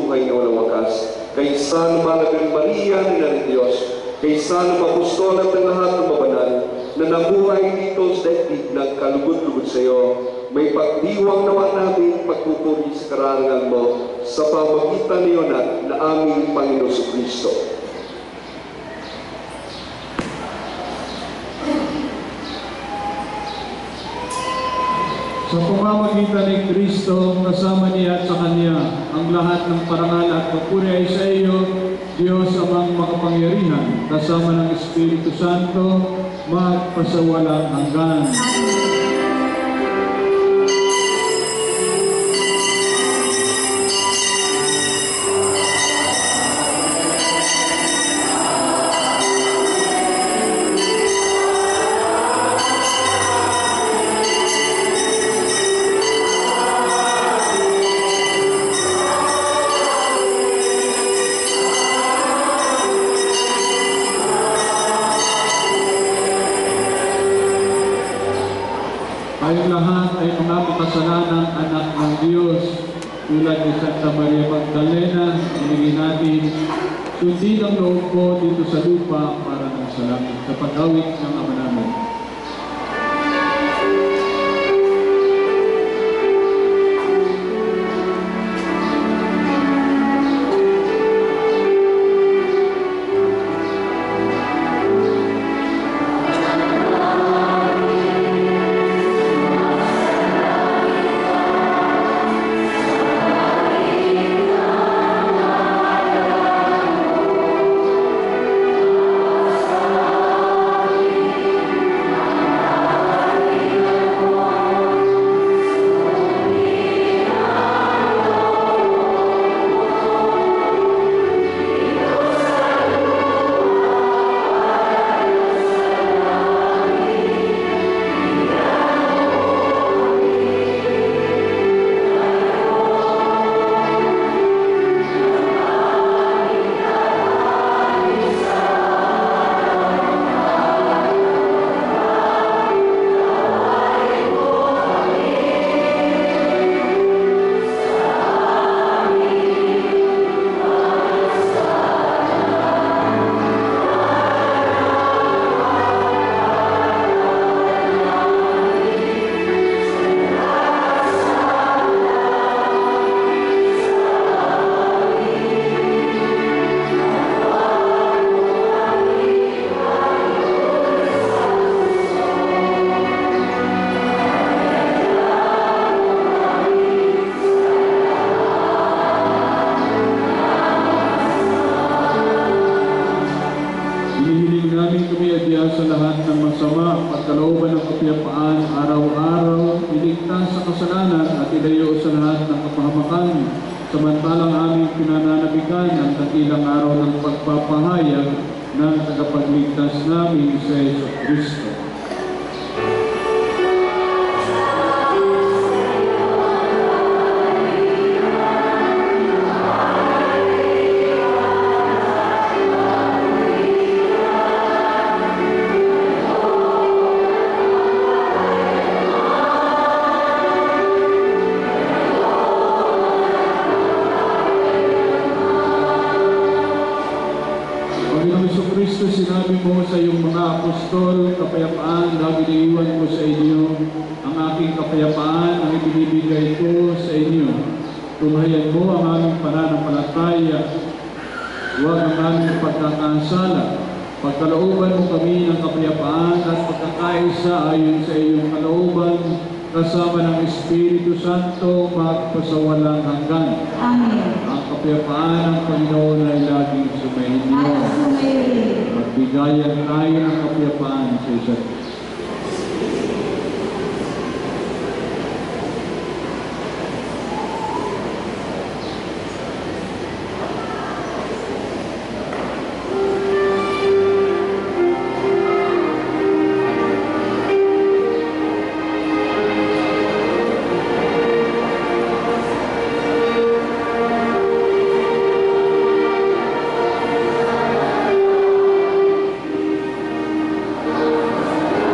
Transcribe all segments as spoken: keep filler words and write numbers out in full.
buhay na walang wakas. Kaysa ng mga Birhen Maria ng Diyos, kaysa ng apostol at ng lahat ng mabanal na nabuhay dito sa daigdig nagkalugod-lugod sa iyo, may pagdiwang naman namin pagpupuri sa karangal mo sa pamagitan niyo na, na aming Panginoon sa Kristo. Sa pamamagitan ni Kristo, kasama niya at sa Kanya, ang lahat ng parangal at papuri ay sa iyo, Diyos amang makapangyarihan, kasama ng Espiritu Santo, magpasawalang hanggan. Tayong lahat ay mga makasalanang anak ng Diyos. Tulad ni Santa Maria Magdalena, hiningin natin, sundin ang loob ko dito sa lupa para ng sa langit, sa pag-awit ng Ama namin. Samantalang aming pinananabikan ang dakilang araw ng pagpapahayag ng tagapagligtas namin sa Yesu Kristo. Sinabi mo sa iyong mga apostol, kapayapaan lagi iniiwan ko sa inyo, ang aking kapayapaan ang ibinibigay ko sa inyo. Tunghayan mo ang aming pananampalataya, huwag ang aming pagkakasala. Pagkalooban mo kami ng kapayapaan at pagkakaisa ayon sa iyong kalooban, kasama ng Espiritu Santo, magpasawalang hanggan. Amen. Ang kapayapaan ng Panginoon ay laging sumainyo. Magbigayan tayo ng kapayapaan sa isa't isa. Amen.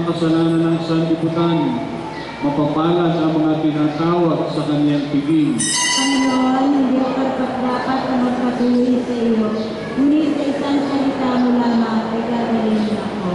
kasalanan ng sanlibutan, mapapalad ang mga tinatawag sa kanyang piging. Panginoon, hindi ako dapat na magpatuloy sa iyo. Ngunit sa isang salita mo lamang ay gagaling ako.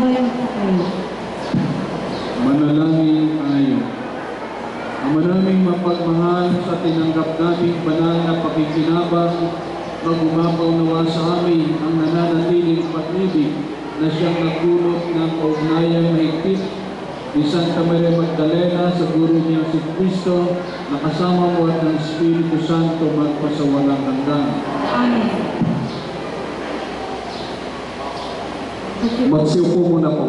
bayan sa kayo. Manalangin tayo. Ama naming mapagmahal, sa tinanggap naming banal na pakikinabang, mag-umapaw nawa sa amin ang nananatiling pag-ibig na siyang nagdulot ng kaugnayang mahigpit ni Santa Maria Magdalena sa guro niyang si Cristo, na kasama mo at ng Espiritu Santo magpasawalang hanggan. Amen. Magsiupo muna po.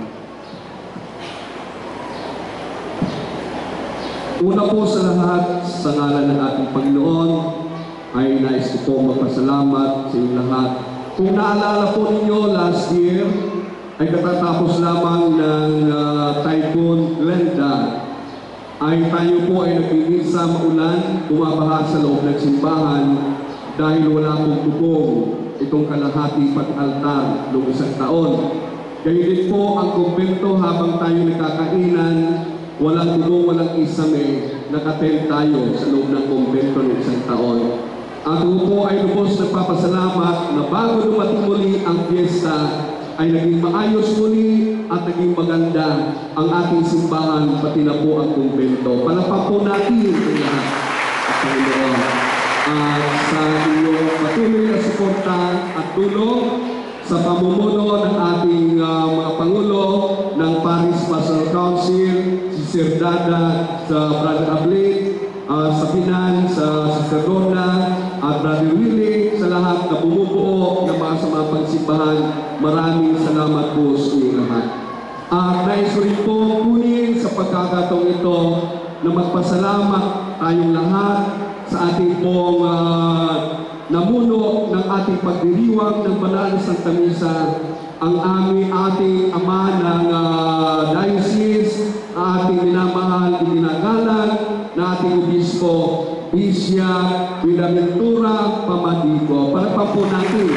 Una po sa lahat, sa ngalan ng ating Panginoon, ay nais ko po magpasalamat sa inyong lahat. Kung naalala po ninyo, last year, ay katatapos lamang ng uh, Typhoon Glenda, ay tayo po ay nagpipinsa maulan, bumabaha sa loob ng simbahan dahil wala pong tubong itong kalahati pag-altar noong isang taon. Gayun din po ang kumbento habang tayo nakakainan, walang tubong, walang isame, nakatel tayo sa loob ng kumbento ng isang taon. At ako po ay lubos nagpapasalamat na bago dumating muli ang fiesta, ay naging maayos muli at naging maganda ang ating simbahan, pati na po ang kumbento. Palakpak po natin ang lahat at Panginoon. At sa inyong patuloy na suporta at tulong sa pamumuno ng ating uh, mga Pangulo ng Paris Pastoral Council, si Sir Dada, sa Brother Ablit, uh, sa Pinan, sa Sister Rona, at Brother Willie, sa lahat na bumubuo ng mga sa mga pagsimbahan, maraming salamat po sa inyong lahat. At nais ko rin po kunin sa pagkakataong ito na magpasalamat tayong lahat sa ating pong uh, namuno ng ating pagdiriwang ng banal na Santa Misa, ang aming ating ama ng uh, diocese, ating minamahal, itinagalan na ating obispo, Bisya Buenaventura Pamadico. Palakpak po natin.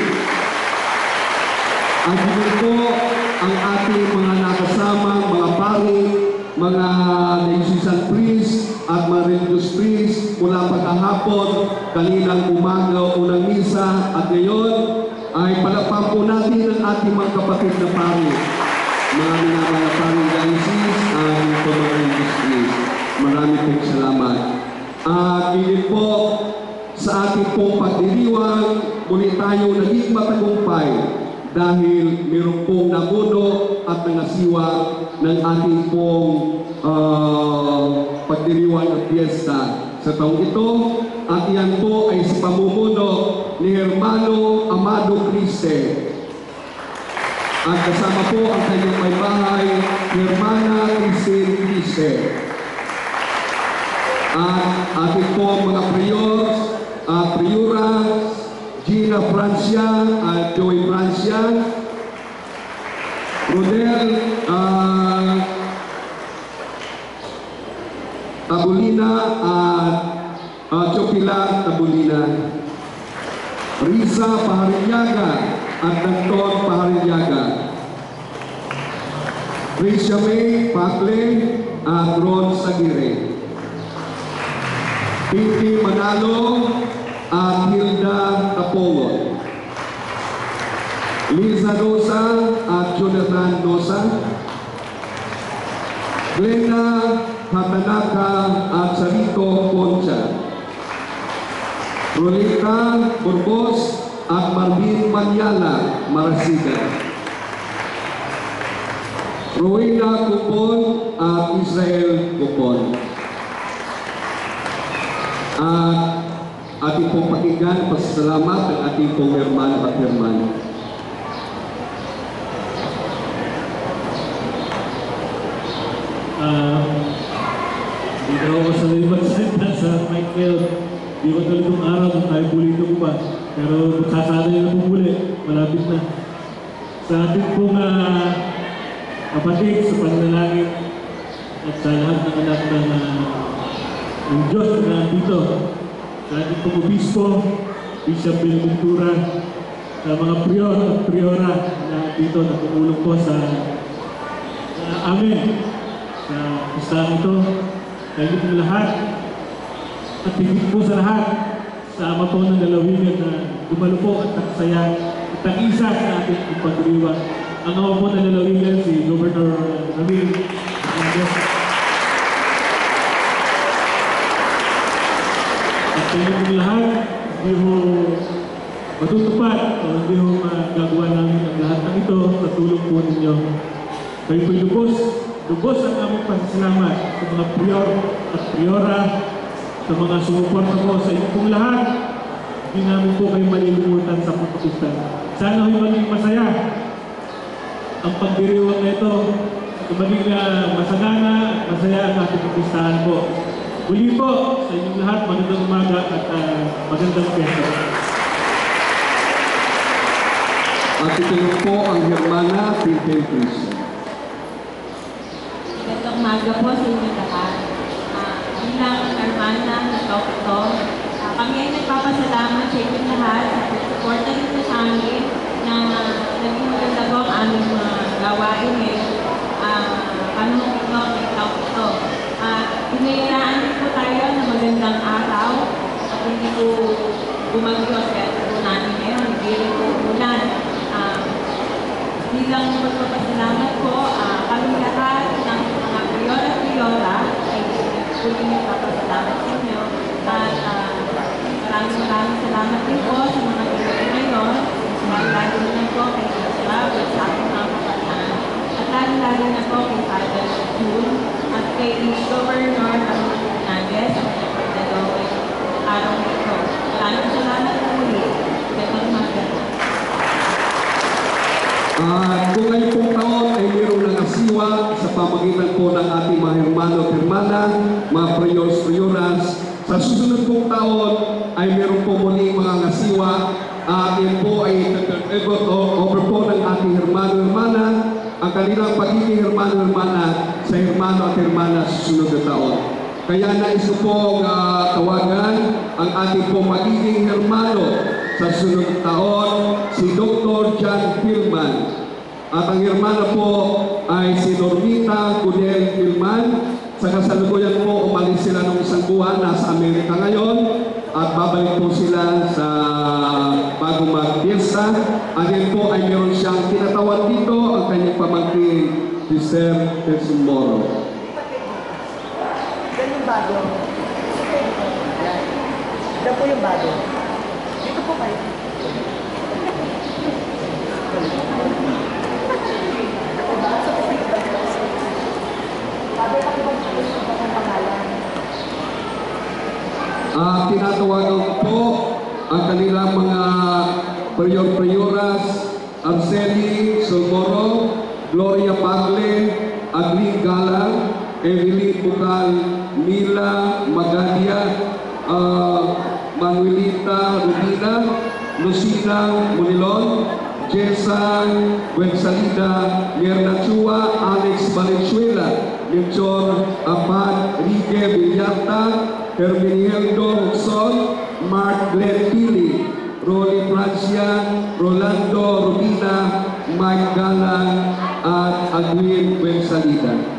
At dito po ang ating mga nakasama, mga pari, mga diocesan priest at mga religious priest mula pagkahapon, kaninang umaga, unang misa, at ngayon ay palakpak po natin ang ating mga kapatid na pari, mga minamahal na pari diocese at mga religious priest. Marami pong salamat. At uh, po sa ating pong pagdiriwang, muli tayo naging matagumpay dahil mayroon pong namuno at nangasiwa ng ating pong uh, pagdiriwang at fiesta sa taong ito. At yan po ay sa pamumuno ni Hermano Amado Criste. At kasama po ang kanyang may bahay, Hermana Cristina Criste. At ating po mga prior, uh, priora, Gina Francia at Joey Francia, Rodel uh, Tabulina at uh, Chopila Tabulina, Risa Paharilyaga at Danton Paharilyaga, Risha May Pakle at Ron Sagire, Pinky Manalo at Hilda Tapongo, Liza Dosa at Jonathan Dosa, Glenda Hatanaka at Sarito Concha, Rolita Borbos at Marvin Manyala Marasigan, Rowena Kupon at Israel Kupon. At ating pong pakinggan, pasasalamat ng ating pong hermano at hermano. Uh, Dito ako sa libat sa Michael. Di ko tuloy itong araw kung tayo pulito ko pa. Pero magsasanay na po muli. Malapit na. Sa ating pong uh, kapatid sa pananalangin at sa lahat ng anak ng uh, ng Diyos na dito, sa ating pong obispo, Bishop Buenaventura, sa mga prior at priora na dito na tumulong po sa uh, amin sa pistahan ito. Kayo po lahat at higit po sa lahat sa ama po ng dalawigan na dumalo po at nagsaya at ang isa sa ating pagdiriwang ang ako po talalawigan si Governor Ramil Hernandez. At sa inyo pong lahat, hindi mo matutupad o hindi mo magagawa namin ang lahat ng ito sa tulong po ninyo. Kayo po'y lubos, lubos ang aming pasasalamat sa mga prior at priora, sa mga sumuporta po sa inyo pong lahat. Hindi namin po kayo malilimutan sa pagpapistan. Sana kayo maging masaya ang pagdiriwang na ito. Maging uh, masagana at masaya ang ating pagpistahan po. Muli po sa inyong lahat, magandang umaga at uh, magandang piyesta. At itinong po ang Hermana Tintin Cristo. Magandang umaga po sa inyo lahat. Uh, bilang Hermana na Tokto, uh, kami ay nagpapasalamat sa inyo lahat sa pagsuporta nito sa amin na naging maganda po ang aming mga gawain ngayon. Uh, panahon ito ng Tokto. Uh, Pinayaraan din po tayo na magandang araw at hindi po bumagyos kaya po namin ngayon, hindi rin po ulan. Uh, bilang magpapasalamat po, uh, kami lahat ng mga priora-priora ay puli nagpapasalamat sa inyo. At uh, maraming maraming salamat din po sa mga priora ngayon, lalo na po kay Sasra, sa aking mga kapataan. At lalo-lalo na po kay Father June at kay Governor Ramil Hernandez at kay Pagdalawin araw na ito. Maraming salamat po muli. Gandang umaga. At kung ngayon pong taon ay mayroong nangasiwa sa pamagitan po ng ating mga hermano at hermana, mga priyos-priyoras, sa susunod pong taon ay mayroong po muli mga ngasiwa. At yan po ay nag-egot over po ng ating hermano-hermana, ang kanilang pagiging hermano-hermana sa hermano at hermana sa susunod na taon. Kaya nais ko pong uh, tawagan ang ating po magiging hermano sa susunod na taon, si Doctor John Pilman. At ang hermana po ay si Normita Cudel Pilman. Sa kasalukuyan po, umalis sila ng isang buwan, nasa Amerika ngayon, at babalik po sila sa bago mag-fiesta. Again po ay meron siyang tinatawag dito ang kanyang pamangkin, Mister Telson Moro. Yan yung bago. Yan. Yan po yung bago. Dito po kayo. Uh, tinatawagan ko po ang kanilang mga prior-prioras, Arceli Solmoro, Gloria Pagle, Adlin Galang, Evelyn Bukal, Mila Magalia, uh, Manuelita Rubina, Lucina Monilon, Jesan Buensalida, Mierna Chua, Alex Valenzuela, Melchor Abad, Rigue Villata, Herminildo Huxon, Mark Glenn Pili, Rolly Francia, Rolando Rubina, Mike Galang, at Adwin Buensalida.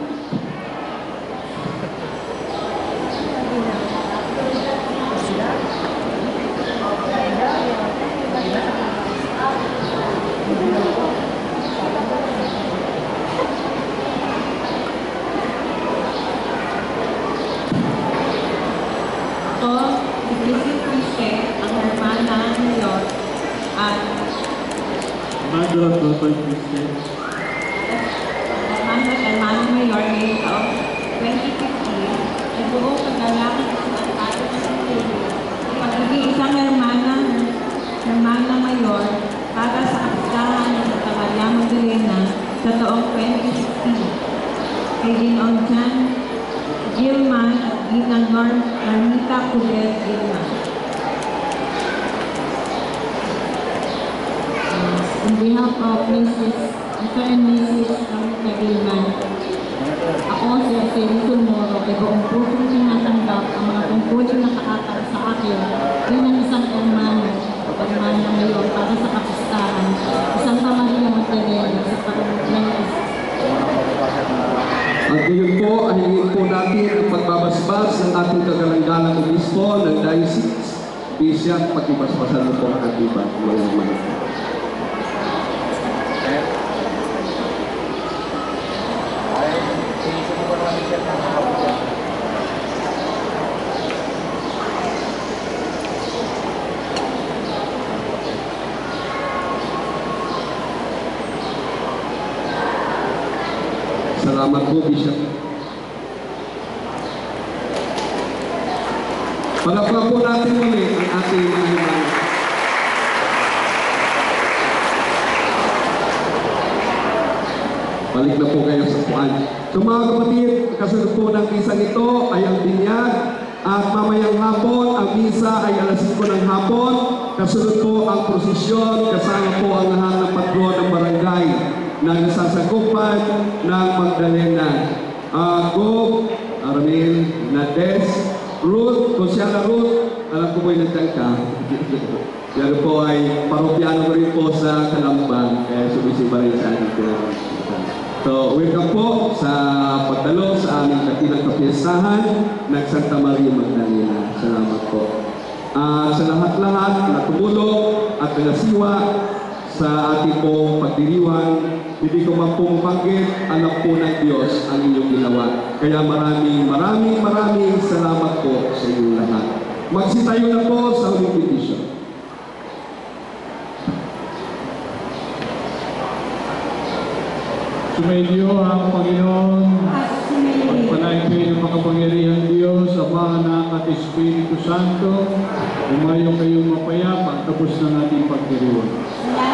Mother of Papa Christian. Hermano at Hermano Mayor ngayon taong twenty fifteen, nagbuo paglalakad sa pagkakaroon ng sarili. Pagiging isang hermana, Hermana Mayor para sa kapistahan ng Santa Maria Magdalena sa taong twenty sixteen. Kay Ginoong Jan Gilman at Ginang Norm Normita Cudel Gilman. On behalf of Missus Mister and Missus Normita Gilman, ako si Arceli Solmoro ay buong pusong tinatanggap ang mga tungkulin na nakakataon sa akin bilang isang hermano o hermana ngayon para sa kapistahan isang Maria Magdalena sa Pagkakas. At ngayon po, ahingin po natin ang pagbabasbas ng ating kagalang-galang obispo ng Diocese. Bishop, pagkibasbasan mo po ang ating pagkalang. Salamat po, Bishop. Palakpak po natin muli ang ating mga himala. Balik na po kayo sa puan. So mga kapatid, kasunod po ng misa nito ay ang binyag. At mamayang hapon, ang misa ay alas singko ng hapon. Kasunod po ang prosesyon, kasama po ang lahat ng patron ng barangay na nasasakupan ng Magdalena. Uh, Gob, Armel, Nades, Ruth, Consiala Ruth, alam ko po yung nagtangka. Yan po ay paropiano ko rin po sa Kalambang, kaya sumisiba rin sa ating pinag-. So, welcome po sa pagdalo sa aming katilang kapiyasahan ng Santa Maria Magdalena. Salamat po. Uh, sa lahat-lahat na tumulong at nangasiwa sa ating pong pagdiriwang, hindi ko man pong banggit, alam po ng Diyos ang inyong ginawa. Kaya maraming, maraming, maraming salamat po sa inyong lahat. Magsitayo na po sa huling petition. Sumainyo ang Panginoon, pagpalain kayo ng makapangyarihang Diyos, Ama, Anak at Espiritu Santo, umayo kayong mapayapa, tapos na natin pagdiriwang.